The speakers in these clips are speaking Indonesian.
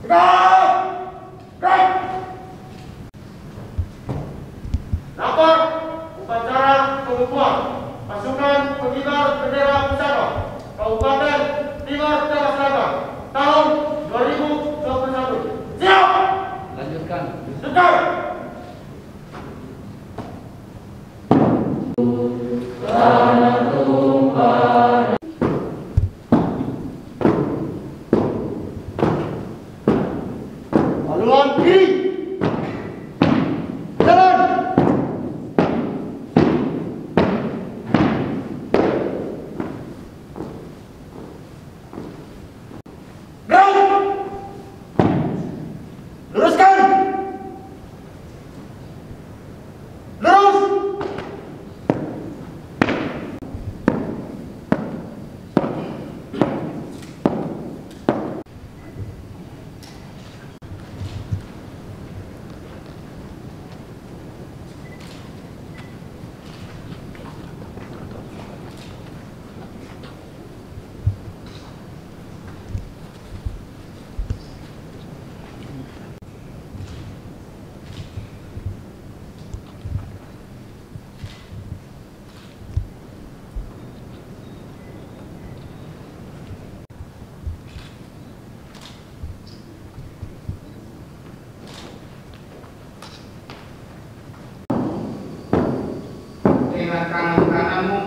Lapor upacara pengukuhan pasukan pengibar bendera pusaka Kabupaten Timur Tengah Selatan tahun 2021. Siap. Lanjutkan. Sedang. Haluan kiri. Jalan. Gerak. Luruskan. Lurus. Dengan tangan kananmu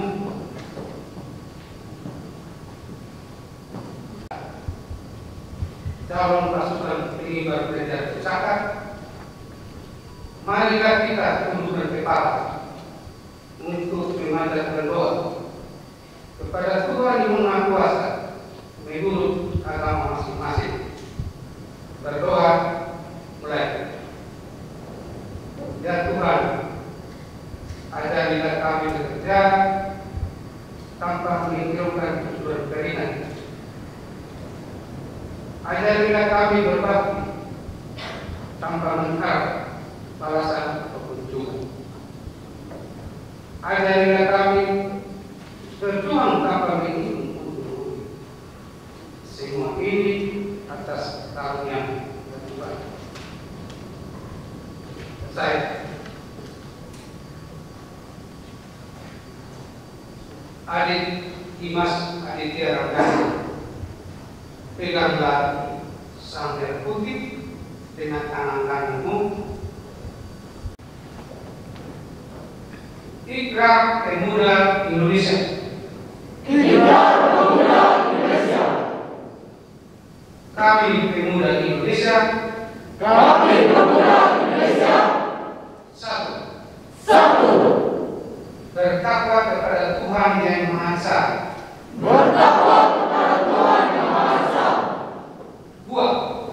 calon pasukan pengibar bendera pusaka, marilah kita tundukkan kepala untuk memanjatkan doa kepada Tuhan yang Maha Kuasa menurut agama masing-masing. Berdoa mulai. Ya Tuhan, ajarilah kami bekerja tanpa menghiraukan tujuan keringat. Ajarilah kami berbakti tanpa mengharap balasan atau keuntungan. Ajarilah kami berjuang tanpa menginginkan untung. Semua ini atas karunia Tuhan. Saya Adik Dimas Aditya Ramdhani, peganglah sandal putih dengan tangan kananmu. Ikrar Pemuda Indonesia. Ikrar Pemuda Indonesia. Kami Pemuda Indonesia. Kami Pemuda Indonesia. Satu. Bertakwa kepada Tuhan Yang Maha Esa. Bertakwa kepada Tuhan Yang Maha Esa. Dua.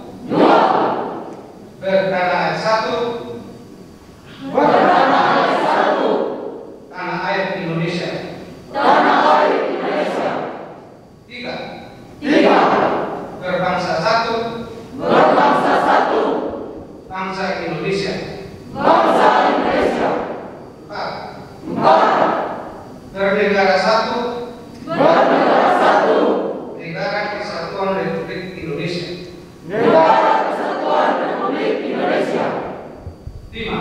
Bertanah air satu. Bertanah air satu. Tanah air Indonesia. Tanah air Indonesia. Tiga. Berbangsa satu. Bangsa Indonesia. Bangsa Indonesia. Empat. Bernegara satu. Negara Kesatuan Republik Indonesia. Negara Kesatuan Republik Indonesia. Lima.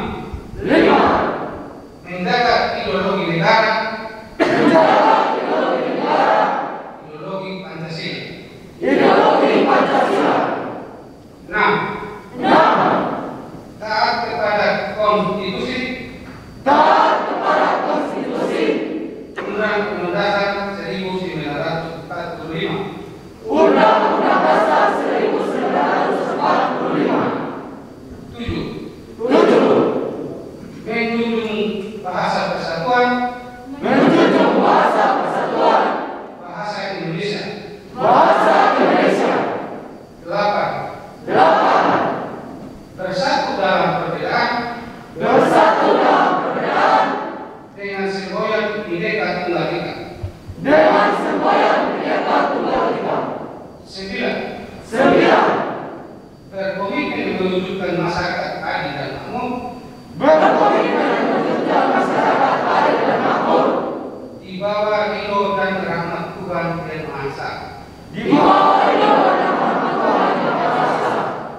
Menjaga ideologi negara. Ideologi Pancasila. Ideologi Pancasila. Enam. Taat kepada konstitusi. Undang-Undang Dasar 1945. Undang-Undang Dasar 1945. Tujuh. Menjunjung bahasa persatuan. Bahasa Indonesia. Delapan. Bersatu dalam perbedaan. Dengan semboyan Bhinneka Tunggal Ika. Sembilan. Berkomitmen mewujudkan masyarakat adil dan makmur. Di bawah ridho dan rahmat Tuhan Yang Maha Esa.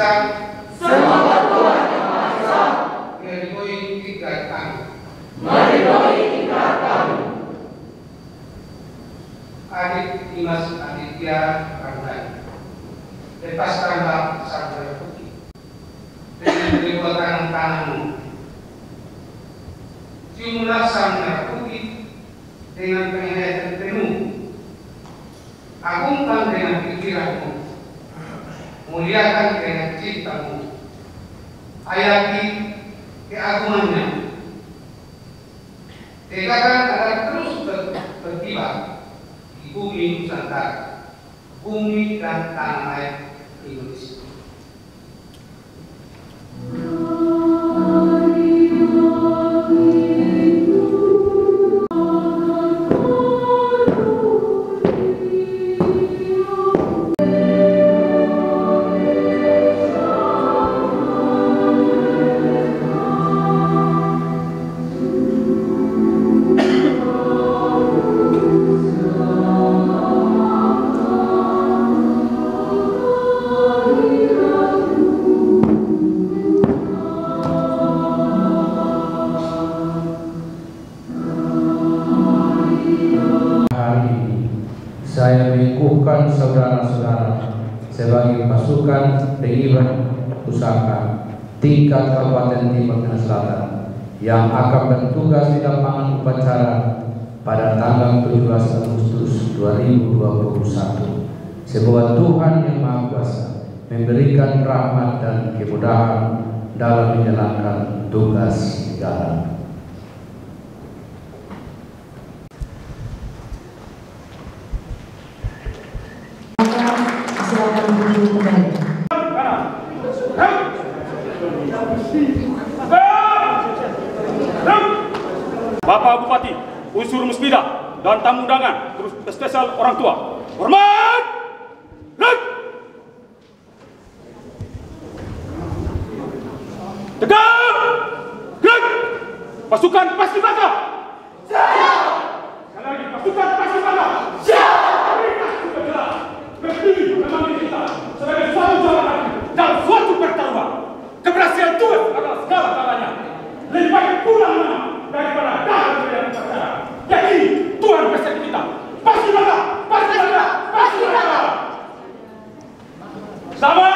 Esa. Semoga Tuhan Yang Maha Esa meridhoi ikhtiar kami. meridhoi ikhtiar kami. Adik Dimas Aditya Ramdhani, lepaskanlah sang merah putih dengan kedua tangan kananmu. Ciumlah sang merah putih dengan penghayatan penuh. Agungkan dengan pikiranmu, muliakan dengan cintamu, hayati keagungannya, tegakkan agar terus berkibar di bumi Nusantara, bumi dan tanah air Indonesia. Saya mengukuhkan saudara-saudara sebagai pasukan pengibar pusaka tingkat Kabupaten Timur Tengah Selatan yang akan bertugas di lapangan upacara pada tanggal 17 Agustus 2021. Semoga Tuhan Yang Maha Kuasa memberikan rahmat dan kemudahan dalam menjalankan tugas negara. Silakan berdiri kembali. Bapak Bupati, unsur musbida dan tamu undangan, terus spesial orang tua. Hormat! Tegak! Gerak! Pasukan Paskibraka! Siap! Sekali lagi, pasukan Paskibraka! Siap! Berdiri memang kita sebagai suatu jabatan dalam suatu pertarungan. Keberhasilan Tuhan adalah segala-galanya. Lebih baik pulang daripada datang ke dalam upacara. Jadi Tuhan beserta kita. Paskibraka! Paskibraka! Paskibraka! Sama!